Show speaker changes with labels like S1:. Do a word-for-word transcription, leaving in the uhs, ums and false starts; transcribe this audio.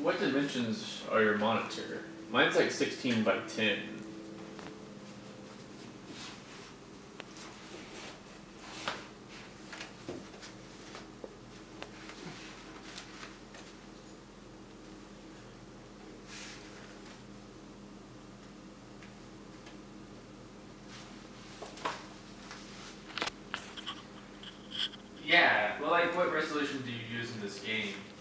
S1: what dimensions are your monitor? Mine's like sixteen by ten. Yeah, well, like, what resolution do you use in this game?